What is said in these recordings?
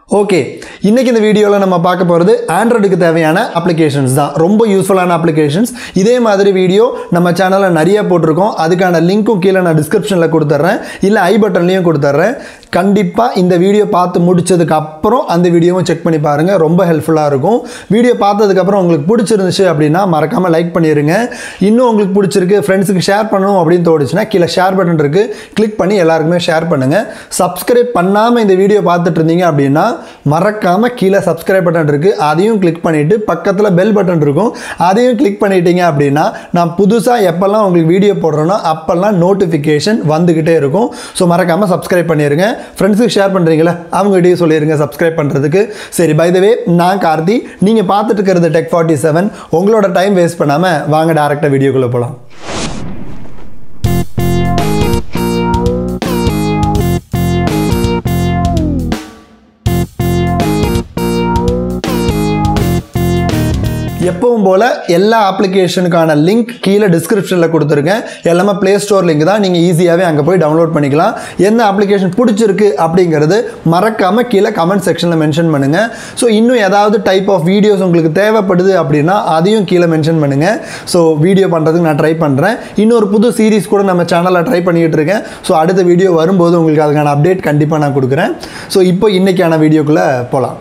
Okay, இன்னைக்கு இந்த வீடியோவில் நம்ம பார்க்க போகிறது ஆண்ட்ராய்டுக்கு தேவையான அப்ளிகேஷன்ஸ் தான். ரொம்ப யூஸ்ஃபுல்லான அப்ளிகேஷன்ஸ். இதே மாதிரி வீடியோ நம்ம சேனலில் நிறைய போட்டிருக்கோம். அதுக்கான லிங்க்கும் கீழே நான் டிஸ்கிரிப்ஷனில் கொடுத்துட்றேன், இல்லை ஐ பட்டன்லையும் கொடுத்துட்றேன். கண்டிப்பாக இந்த வீடியோ பார்த்து முடிச்சதுக்கு அப்புறம் அந்த வீடியோவும் செக் பண்ணி பாருங்கள். ரொம்ப ஹெல்ப்ஃபுல்லாக இருக்கும். வீடியோ பார்த்ததுக்கப்புறம் உங்களுக்கு பிடிச்சிருந்துச்சு அப்படின்னா மறக்காமல் லைக் பண்ணிடுங்க. இன்னும் உங்களுக்கு பிடிச்சிருக்கு, ஃப்ரெண்ட்ஸுக்கு ஷேர் பண்ணணும் அப்படின்னு தோணுச்சுன்னா கீழே ஷேர் பட்டன் இருக்குது, கிளிக் பண்ணி எல்லாருக்குமே ஷேர் பண்ணுங்கள். சப்ஸ்கிரைப் பண்ணாமல் இந்த வீடியோ பார்த்துட்டு இருந்தீங்க அப்படின்னா மறக்காம கீழே சப்ஸ்கிரைப் பட்டன் இருக்கு, அதையும் கிளிக் பண்ணிட்டு பக்கத்தில் பெல் பட்டன் இருக்கும், அதையும் கிளிக் பண்ணிட்டீங்க அப்படின்னா நான் புதுசாக எப்பெல்லாம் உங்களுக்கு வீடியோ போடுறேனோ அப்பெல்லாம் நோட்டிஃபிகேஷன் வந்துகிட்டே இருக்கும். ஸோ மறக்காம சப்ஸ்கிரைப் பண்ணிருங்க. ஃப்ரெண்ட்ஸுக்கு ஷேர் பண்ணுறீங்களா, அவங்ககிட்டயும் சொல்லிடுங்க சப்ஸ்கிரைப் பண்ணுறதுக்கு. சரி, பை த வே, நான் கார்த்தி, நீங்கள் பார்த்துட்டு இருக்கிறது டெக் 47. உங்களோட டைம் வேஸ்ட் பண்ணாமல் வாங்க டேரெக்டாக வீடியோக்குள்ளே போகலாம். எப்பவும் போல் எல்லா அப்ளிகேஷனுக்கான லிங்க் கீழே டிஸ்கிரிப்ஷனில் கொடுத்துருக்கேன். எல்லாமே ப்ளே ஸ்டோர் லிங்க் தான், நீங்கள் ஈஸியாகவே அங்கே போய் டவுன்லோட் பண்ணிக்கலாம். எந்த அப்ளிகேஷன் பிடிச்சிருக்கு அப்படிங்கிறது மறக்காமல் கீழே கமெண்ட் செக்ஷனில் மென்ஷன் பண்ணுங்கள். ஸோ இன்னும் ஏதாவது டைப் ஆஃப் வீடியோஸ் உங்களுக்கு தேவைப்படுது அப்படின்னா அதையும் கீழே மென்ஷன் பண்ணுங்கள். ஸோ வீடியோ பண்ணுறதுக்கு நான் ட்ரை பண்ணுறேன். இன்னொரு புது சீரீஸ் கூட நம்ம சேனலில் ட்ரை பண்ணிக்கிட்டு இருக்கேன். ஸோ அடுத்த வீடியோ வரும்போது உங்களுக்கு அதுக்கான அப்டேட் கண்டிப்பாக நான் கொடுக்குறேன். ஸோ இப்போ இன்றைக்கான வீடியோக்குள்ளே போகலாம்.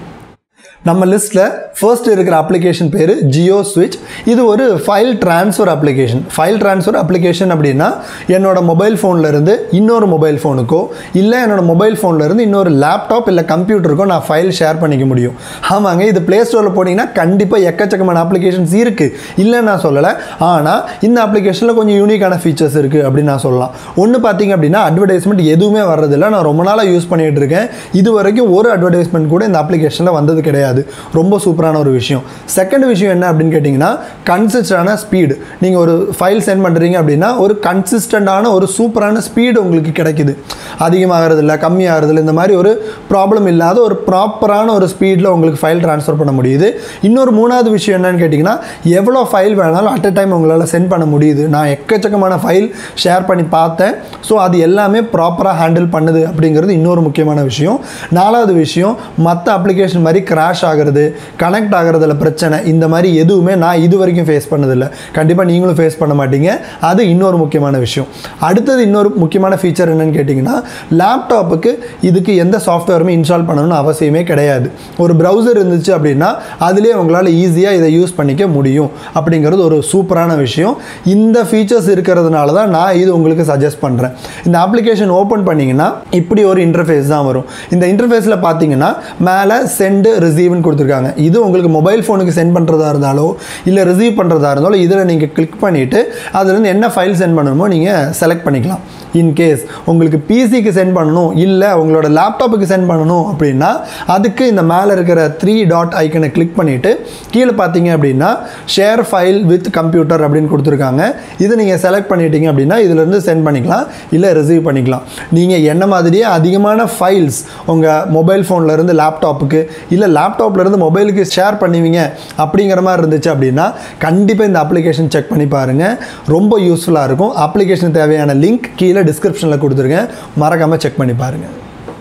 நம்ம லிஸ்ட்டில் ஃபர்ஸ்ட் இருக்கிற அப்ளிகேஷன் பேர் ஜியோ ஸ்விட்ச். இது ஒரு file transfer application. File transfer application அப்படின்னா என்னோட மொபைல் ஃபோன்லேருந்து இன்னொரு மொபைல் ஃபோனுக்கோ, இல்லை என்னோட மொபைல் ஃபோன்லேருந்து இன்னொரு லேப்டாப் இல்லை கம்ப்யூட்டருக்கோ நான் ஃபைல் ஷேர் பண்ணிக்க முடியும். ஆமாங்க, இது ப்ளே ஸ்டோரில் போனீங்கன்னா கண்டிப்பாக எக்கச்சக்கமான அப்ளிகேஷன்ஸ் இருக்குது, இல்லைன்னு நான் சொல்லலை. ஆனால் இந்த அப்ளிகேஷனில் கொஞ்சம் யூனிக்கான ஃபீச்சர்ஸ் இருக்குது அப்படின்னு நான் சொல்லலாம். ஒன்று பார்த்தீங்க அப்படின்னா அட்வர்டைஸ்மெண்ட் எதுவுமே வர்றதில்லை. நான் ரொம்ப நாளாக யூஸ் பண்ணிகிட்டு இருக்கேன். இது வரைக்கும் ஒரு அட்வர்டைஸ்மெண்ட் கூட இந்த அப்ளிகேஷனில் வந்தது கிடையாது. ரொம்ப சூப்பரான ஒரு விஷயம். செகண்ட் விஷயம் என்ன அப்படின்னு கேட்டிங்கன்னா கன்சிஸ்டன்டான ஸ்பீடு. நீங்கள் ஒரு ஃபைல் சென்ட் பண்ணுறீங்க அப்படின்னா ஒரு கன்சிஸ்டண்டான ஒரு சூப்பரான ஸ்பீடு உங்களுக்கு கிடைக்குது. அதிகமாகிறது இல்லை, கம்மியாகிறது இல்லை, இந்த மாதிரி ஒரு ப்ராப்ளம் இல்லாத ஒரு ப்ராப்பரான ஒரு ஸ்பீடில் உங்களுக்கு ஃபைல் ட்ரான்ஸ்ஃபர் பண்ண முடியுது. இன்னொரு மூணாவது விஷயம் என்னன்னு கேட்டிங்கன்னா எவ்வளோ ஃபைல் வேணாலும் அட் அ டைம் உங்களால் சென்ட் பண்ண முடியுது. நான் எக்கச்சக்கமான ஃபைல் ஷேர் பண்ணி பார்த்தேன். ஸோ அது எல்லாமே ப்ராப்பராக ஹேண்டில் பண்ணுது அப்படிங்கிறது இன்னொரு முக்கியமான விஷயம். நாலாவது விஷயம், மற்ற அப்ளிகேஷன் மாதிரி கிராஷ் ஆகிறது, கனெக்ட் ஆகிறதுல பிரச்சனை, இந்த மாதிரி எதுவுமே நான் இது வரைக்கும் ஃபேஸ் பண்ணதில்லை. கண்டிப்பாக நீங்களும் ஃபேஸ் பண்ண மாட்டீங்க. அது இன்னொரு முக்கியமான விஷயம். அடுத்தது இன்னொரு முக்கியமான ஃபீச்சர் என்னன்னு கேட்டிங்கன்னா லேப்டாப்புக்கு இதுக்கு எந்த சாஃப்ட்வேருமே இன்ஸ்டால் பண்ணணும்னு அவசியமே கிடையாது. ஒரு ப்ரௌசர் இருந்துச்சு அப்படின்னா அதுலேயே உங்களால் ஈஸியாக இதை யூஸ் பண்ணிக்க முடியும் அப்படிங்கிறது ஒரு சூப்பரான விஷயம். இந்த ஃபீச்சர்ஸ் இருக்கிறதுனால தான் நான் இது உங்களுக்கு சஜஸ்ட் பண்ணுறேன். இந்த அப்ளிகேஷன் ஓப்பன் பண்ணிங்கன்னா இப்படி ஒரு இன்டர்ஃபேஸ் தான் வரும். இந்த இன்டர்ஃபேஸில் பார்த்தீங்கன்னா மேலே சென்ட் ரிசீவ்னு கொடுத்துருக்காங்க. இது உங்களுக்கு மொபைல் ஃபோனுக்கு சென்ட் பண்ணுறதா இருந்தாலோ இல்லை ரிசீவ் பண்ணுறதா இருந்தாலும் இதில் நீங்கள் கிளிக் பண்ணிவிட்டு அதுலேருந்து என்ன ஃபைல் சென்ட் பண்ணணுமோ நீங்கள் செலக்ட் பண்ணிக்கலாம். இன்கேஸ் உங்களுக்கு பிசிக்கு சென்ட் பண்ணணும், இல்லை உங்களோட லேப்டாப்புக்கு சென்ட் பண்ணணும் அப்படின்னா அதுக்கு இந்த மேலே இருக்கிற 3 டாட் ஐக்கனை கிளிக் பண்ணிவிட்டு கீழே பார்த்தீங்க அப்படின்னா ஷேர் ஃபைல் வித் கம்ப்யூட்டர் அப்படின்னு கொடுத்துருக்காங்க. இது நீங்கள் செலக்ட் பண்ணிட்டீங்க அப்படின்னா இதிலேருந்து சென்ட் பண்ணிக்கலாம், இல்லை ரிசீவ் பண்ணிக்கலாம். நீங்கள் என்ன மாதிரியே அதிகமான ஃபைல்ஸ் உங்கள் மொபைல் ஃபோன்லேருந்து லேப்டாப்புக்கு இல்லை லேப்டாப்லேருந்து மொபைலுக்கு ஷேர் பண்ணுவீங்க அப்படிங்கிற மாதிரி இருந்துச்சு அப்படின்னா கண்டிப்பாக இந்த அப்ளிகேஷன் செக் பண்ணி பாருங்கள். ரொம்ப யூஸ்ஃபுல்லாக இருக்கும். அப்ளிகேஷன் தேவையான லிங்க் கீழே டிஸ்கிரிப்ஷனில் கொடுத்துருக்கேன், மறக்காமல் செக் பண்ணி பாருங்கள்.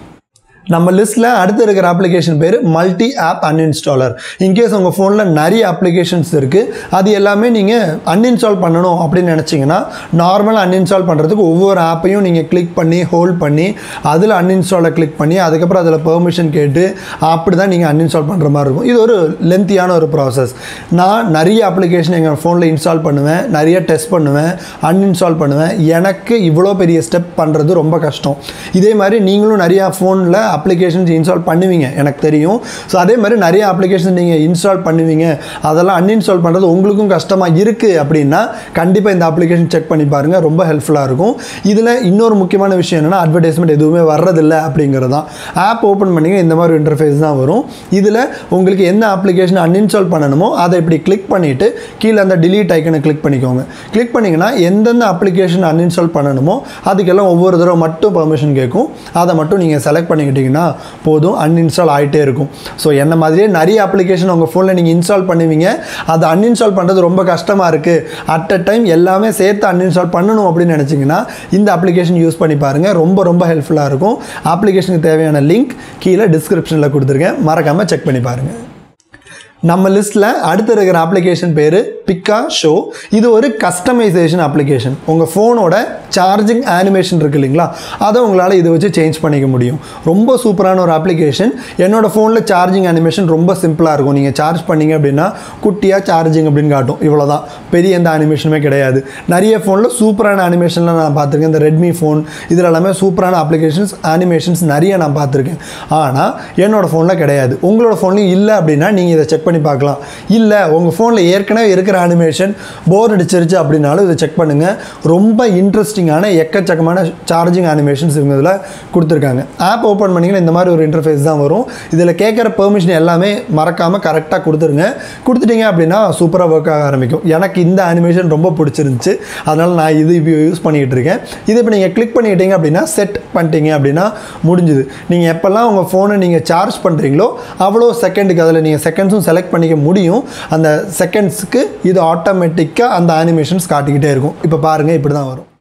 நம்ம லிஸ்ட்டில் அடுத்து இருக்கிற அப்ளிகேஷன் பேர் மல்டி ஆப் அன்இன்ஸ்டாலர். இன்கேஸ் உங்கள் ஃபோனில் நிறைய அப்ளிகேஷன்ஸ் இருக்குது, அது எல்லாமே நீங்கள் அன்இன்ஸ்டால் பண்ணணும் அப்படின்னு நினச்சிங்கன்னா நார்மலாக அன்இன்ஸ்டால் பண்ணுறதுக்கு ஒவ்வொரு ஆப்பையும் நீங்கள் கிளிக் பண்ணி ஹோல்ட் பண்ணி அதில் அன்இன்ஸ்டாலை கிளிக் பண்ணி அதுக்கப்புறம் அதில் பெர்மிஷன் கேட்டு அப்படி தான் நீங்கள் அன்இன்ஸ்டால் பண்ணுற மாதிரி இருக்கும். இது ஒரு லென்த்தியான ஒரு ப்ராசஸ். நான் நிறைய அப்ளிகேஷன் எங்கள் ஃபோனில் இன்ஸ்டால் பண்ணுவேன், நிறைய டெஸ்ட் பண்ணுவேன், அன்இன்ஸ்டால் பண்ணுவேன். எனக்கு இவ்வளோ பெரிய ஸ்டெப் பண்ணுறது ரொம்ப கஷ்டம். இதே மாதிரி நீங்களும் நிறையா ஃபோனில் அப்ளிகேஷன்ஸ் இன்ஸ்டால் பண்ணுவீங்க, எனக்கு தெரியும். ஸோ அதே மாதிரி நிறைய அப்ளிகேஷன் நீங்கள் இன்ஸ்டால் பண்ணுவீங்க, அதெல்லாம் அன்இன்ஸ்டால் பண்ணுறது உங்களுக்கும் கஷ்டமாக இருக்குது அப்படின்னா கண்டிப்பாக இந்த அப்ளிகேஷன் செக் பண்ணி பாருங்கள், ரொம்ப ஹெல்ப்ஃபுல்லாக இருக்கும். இதில் இன்னொரு முக்கியமான விஷயம் என்னென்னா அட்வர்டைஸ்மெண்ட் எதுவுமே வர்றதில்லை அப்படிங்கிறது தான். ஆப் ஓப்பன் பண்ணிங்க இந்த மாதிரி இன்டர்ஃபேஸ் தான் வரும். இதில் உங்களுக்கு எந்த அப்ளிகேஷன் அன்இன்ஸ்டால் பண்ணணுமோ அதை இப்படி கிளிக் பண்ணிவிட்டு கீழே அந்த டிலீட் ஐக்கனை கிளிக் பண்ணிக்கோங்க. கிளிக் பண்ணிங்கன்னா எந்தெந்த அப்ளிகேஷன் அன்இன்ஸ்டால் பண்ணணுமோ அதுக்கெல்லாம் ஒவ்வொரு தடவை மட்டும் பெர்மிஷன் கேட்கும். அதை மட்டும் நீங்கள் செலக்ட் பண்ணிக்கிட்டீங்க பண்ணிட்டீங்கன்னா போதும், அன்இன்ஸ்டால் ஆகிட்டே இருக்கும். ஸோ என்ன மாதிரியே நிறைய அப்ளிகேஷன் உங்கள் ஃபோனில் நீங்கள் இன்ஸ்டால் பண்ணுவீங்க, அதை அன்இன்ஸ்டால் பண்ணுறது ரொம்ப கஷ்டமாக இருக்குது, அட் அ டைம் எல்லாமே சேர்த்து அன்இன்ஸ்டால் பண்ணணும் அப்படின்னு நினச்சிங்கன்னா இந்த அப்ளிகேஷன் யூஸ் பண்ணி பாருங்கள். ரொம்ப ரொம்ப ஹெல்ப்ஃபுல்லாக இருக்கும். அப்ளிகேஷனுக்கு தேவையான லிங்க் கீழே டிஸ்கிரிப்ஷனில் கொடுத்துருக்கேன், மறக்காமல் செக் பண்ணி பாருங்கள். நம்ம லிஸ்ட்டில் அடுத்து இருக்கிற அப்ளிகேஷன் பேர் பிக்கா ஷோ. இது ஒரு கஸ்டமைசேஷன் அப்ளிகேஷன். உங்கள் ஃபோனோட சார்ஜிங் அனிமேஷன் இருக்குது இல்லைங்களா, அதை உங்களால் இதை வச்சு சேஞ்ச் பண்ணிக்க முடியும். ரொம்ப சூப்பரான ஒரு அப்ளிகேஷன். என்னோடய ஃபோனில் சார்ஜிங் அனிமேஷன் ரொம்ப சிம்பிளாக இருக்கும். நீங்கள் சார்ஜ் பண்ணிங்க அப்படின்னா குட்டியாக சார்ஜிங் அப்படின்னு காட்டும், இவ்வளோதான், பெரிய எந்த அனிமேஷனுமே கிடையாது. நிறைய ஃபோனில் சூப்பரான அனிமேஷன்லாம் நான் பார்த்துருக்கேன். இந்த ரெட்மி ஃபோன் இதில் எல்லாமே சூப்பரான அப்ளிகேஷன்ஸ் அனிமேஷன்ஸ் நிறைய நான் பார்த்துருக்கேன். ஆனால் என்னோடய ஃபோனில் கிடையாது. உங்களோட ஃபோன்லையும் இல்லை அப்படின்னா நீங்கள் இதை செக் பண்ணி பார்க்கலாம். இல்லை உங்கள் ஃபோனில் ஏற்கனவே இருக்கிற அனிமேஷன் போர் அடிச்சிருச்சு அப்படின்னாலும் இதை செக் பண்ணுங்கள். ரொம்ப இன்ட்ரெஸ்டிங்கான எக்கச்சக்கமான சார்ஜிங் அனிமேஷன்ஸ் இவங்க இதில் கொடுத்துருக்காங்க. ஆப் ஓப்பன் பண்ணிங்கன்னா இந்த மாதிரி ஒரு இன்டர்ஃபேஸ் தான் வரும். இதில் கேட்குற பெர்மிஷன் எல்லாமே மறக்காமல் கரெக்டாக கொடுத்துருங்க. கொடுத்துட்டீங்க அப்படின்னா சூப்பராக ஒர்க் ஆக ஆரம்பிக்கும். எனக்கு இந்த அனிமேஷன் ரொம்ப பிடிச்சிருந்துச்சு, அதனால் நான் இது இப்போ யூஸ் பண்ணிகிட்டு இருக்கேன். இது இப்போ நீங்கள் கிளிக் பண்ணிட்டீங்க அப்படின்னா செட் பண்ணிட்டீங்க அப்படின்னா முடிஞ்சுது. நீங்கள் எப்போல்லாம் உங்கள் ஃபோனை நீங்கள் சார்ஜ் பண்ணுறீங்களோ அவ்வளோ செகண்டுக்கு அதில் நீங்கள் செகண்ட்ஸும் செலக்ட் பண்ணிக்க முடியும். அந்த செகண்ட்ஸுக்கு இது ஆட்டோமேட்டிக்காக அந்த அனிமேஷன்ஸ் காட்டிக்கிட்டே இருக்கும். இப்போ பாருங்கள், இப்படி தான் வரும்.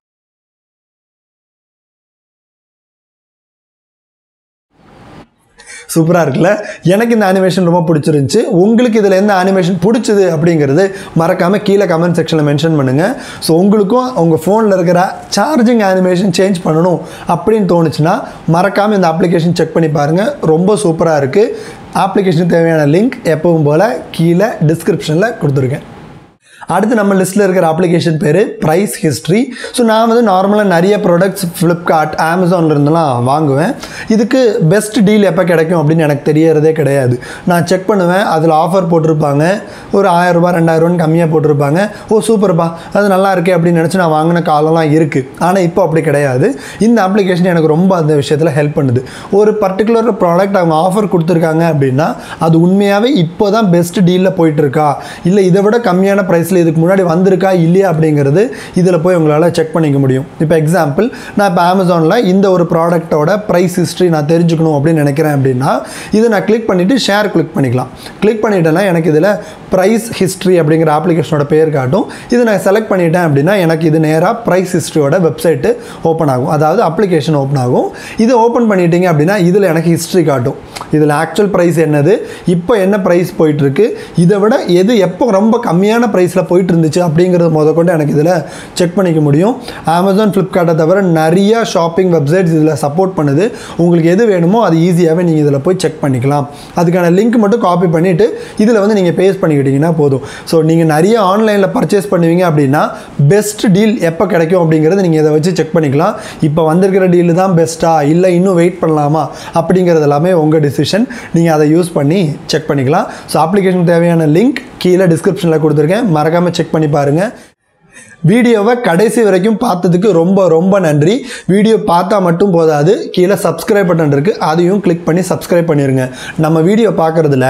சூப்பராக இருக்குல்ல? எனக்கு இந்த அனிமேஷன் ரொம்ப பிடிச்சிருந்துச்சு. உங்களுக்கு இதில் எந்த அனிமேஷன் பிடிச்சது அப்படிங்கிறது மறக்காமல் கீழே கமெண்ட் செக்ஷனில் மென்ஷன் பண்ணுங்கள். ஸோ உங்களுக்கும் உங்கள் ஃபோனில் இருக்கிற சார்ஜிங் அனிமேஷன் சேஞ்ச் பண்ணணும் அப்படின்னு தோணுச்சுன்னா மறக்காமல் இந்த அப்ளிகேஷன் செக் பண்ணி பாருங்கள். ரொம்ப சூப்பராக இருக்குது. அப்ளிகேஷனுக்கு தேவையான லிங்க் எப்பவும் போல் கீழே டிஸ்கிரிப்ஷனில் கொடுத்துருக்கேன். அடுத்து நம்ம லிஸ்ட்டில் இருக்கிற அப்ளிகேஷன் பேர் ப்ரைஸ் ஹிஸ்ட்ரி. ஸோ நான் வந்து நார்மலாக நிறைய ப்ராடக்ட்ஸ் ஃப்ளிப்கார்ட் அமேசான்லேருந்துலாம் வாங்குவேன். இதுக்கு பெஸ்ட் டீல் எப்போ கிடைக்கும் அப்படின்னு எனக்கு தெரியறதே கிடையாது. நான் செக் பண்ணுவேன், அதில் ஆஃபர் போட்டிருப்பாங்க, ஒரு 1000 ரூபா 2000 கம்மியாக போட்டிருப்பாங்க. ஓ சூப்பர்ப்பா, அது நல்லா இருக்கே அப்படின்னு நினச்சி நான் வாங்கின காலம்லாம் இருக்குது. ஆனால் இப்போ அப்படி கிடையாது. இந்த அப்ளிகேஷன் எனக்கு ரொம்ப அந்த விஷயத்தில் ஹெல்ப் பண்ணுது. ஒரு பர்டிகுலர் ப்ராடக்ட் அவங்க ஆஃபர் கொடுத்துருக்காங்க அப்படின்னா அது உண்மையாகவே இப்போ தான் பெஸ்ட் டீலில் போயிட்டுருக்கா, இல்லை இதை விட கம்மியான ப்ரைஸ் இதுக்கு முன்னாடி வந்திருக்கா இல்லையா அப்படிங்கிறது இதில் போய் உங்களால் செக் பண்ணிக்க முடியும். இப்போ எக்ஸாம்பிள், நான் இப்போ அமேசானில் இந்த ஒரு ப்ராடக்டோட ப்ரைஸ் ஹிஸ்ட்ரி நான் தெரிஞ்சுக்கணும் அப்படின்னு நினைக்கிறேன் அப்படின்னா இதை நான் கிளிக் பண்ணிவிட்டு ஷேர் கிளிக் பண்ணிக்கலாம். கிளிக் பண்ணிட்டேன்னா எனக்கு இதில் ப்ரைஸ் ஹிஸ்ட்ரி அப்படிங்கிற அப்ளிகேஷனோட பேர் காட்டும். இதை நான் செலக்ட் பண்ணிட்டேன் அப்படின்னா எனக்கு இது நேராக ப்ரைஸ் ஹிஸ்ட்ரியோட வெப்சைட்டு ஓப்பன் ஆகும், அதாவது அப்ளிகேஷன் ஓப்பன் ஆகும். இது ஓப்பன் பண்ணிட்டீங்க அப்படின்னா இதில் எனக்கு ஹிஸ்ட்ரி காட்டும். இதில் ஆக்சுவல் ப்ரைஸ் என்னது, இப்போ என்ன ப்ரைஸ் போயிட்டுருக்கு, இதை விட எது எப்போ ரொம்ப கம்மியான ப்ரைஸில் போயிட்டு இருந்துச்சு அப்படிங்கிறது முதற்கொண்டு எனக்கு இதில் செக் பண்ணிக்க முடியும். அமேசான் ஃப்ளிப்கார்ட்டை தவிர நிறைய ஷாப்பிங் வெப்சைட்ஸ் இதில் சப்போர்ட் பண்ணுது. உங்களுக்கு எது வேணுமோ அது ஈஸியாகவே நீங்கள் இதில் போய் செக் பண்ணிக்கலாம். அதுக்கான லிங்க் மட்டும் காப்பி பண்ணிவிட்டு இதில் வந்து நீங்கள் பேஸ்ட் பண்ணிக்கிட்டிங்கன்னா போதும். ஸோ நீங்கள் நிறைய ஆன்லைனில் பர்ச்சேஸ் பண்ணுவீங்க அப்படின்னா பெஸ்ட் டீல் எப்போ கிடைக்கும் அப்படிங்கிறது நீங்கள் இதை வச்சு செக் பண்ணிக்கலாம். இப்போ வந்திருக்கிற டீல் தான் பெஸ்ட்டா, இல்லை இன்னும் வெயிட் பண்ணலாமா அப்படிங்கிறது எல்லாமே உங்கள் டிசிஷன். நீங்கள் அதை யூஸ் பண்ணி செக் பண்ணிக்கலாம். ஸோ அப்ளிகேஷன் தேவையான லிங்க் கீழே டிஸ்கிரிப்ஷனில் கொடுத்துருக்கேன், மறக்காமல் செக் பண்ணி பாருங்கள். வீடியோவை கடைசி வரைக்கும் பார்த்ததுக்கு ரொம்ப ரொம்ப நன்றி. வீடியோ பார்த்தா மட்டும் போதாது, கீழே சப்ஸ்கிரைப் பட்டன் இருக்குது, அதையும் கிளிக் பண்ணி சப்ஸ்கிரைப் பண்ணிடுங்க. நம்ம வீடியோ பார்க்குறதுல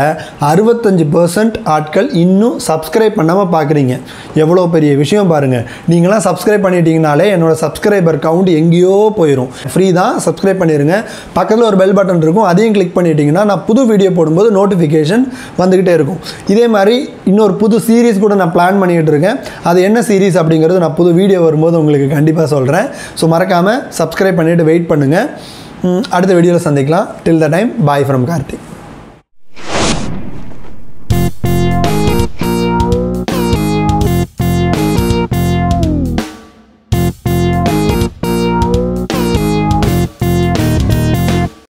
65% ஆட்கள் இன்னும் சப்ஸ்கிரைப் பண்ணாமல் பார்க்குறீங்க. எவ்வளோ பெரிய விஷயம் பாருங்கள். நீங்களாம் சப்ஸ்கிரைப் பண்ணிட்டீங்கனாலே என்னோடய சப்ஸ்கிரைபர் கவுண்ட் எங்கேயோ போயிடும். ஃப்ரீ தான், சப்ஸ்கிரைப் பண்ணிடுங்க. பக்கத்தில் ஒரு பெல் பட்டன் இருக்கும், அதையும் கிளிக் பண்ணிட்டீங்கன்னா நான் புது வீடியோ போடும்போது நோட்டிஃபிகேஷன் வந்துக்கிட்டே இருக்கும். இதே மாதிரி இன்னொரு புது சீரீஸ் கூட நான் பிளான் பண்ணிக்கிட்டு இருக்கேன். அது என்ன சீரீஸ் அப்படிங்கிறது நான் புது வீடியோ வரும்போது உங்களுக்கு கண்டிப்பாக சொல்கிறேன். ஸோ மறக்காமல் சப்ஸ்கிரைப் பண்ணிவிட்டு வெயிட் பண்ணுங்கள். அடுத்த வீடியோவில் சந்திக்கலாம். Till the time, bye from Karthik.